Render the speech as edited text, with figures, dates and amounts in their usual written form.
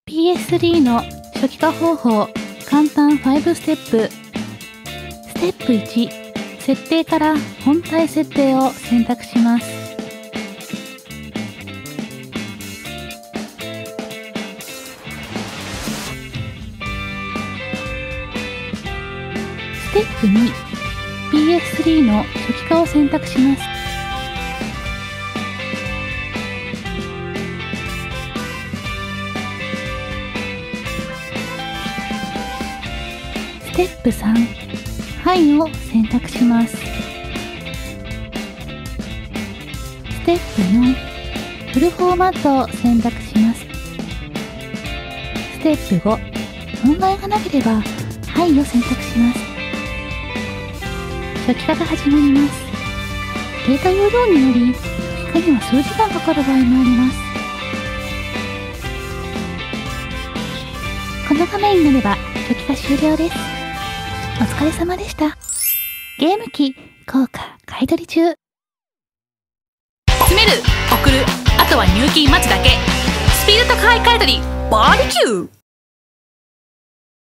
PS3 の初期化方法簡単5ステップ。ステップ1、設定から本体設定を選択します。ステップ2、PS3 の初期化を選択します。ステップ3、はいを選択します。ステップ4、フルフォーマットを選択します。ステップ5、問題がなければはいを選択します。初期化が始まります。データ容量により初期化には数時間かかる場合もあります。この画面になれば初期化終了です。お疲れ様でした。ゲーム機効果買取中。 詰める、送る、あとは入金待つだけ。スピード宅配買取バーベキュー。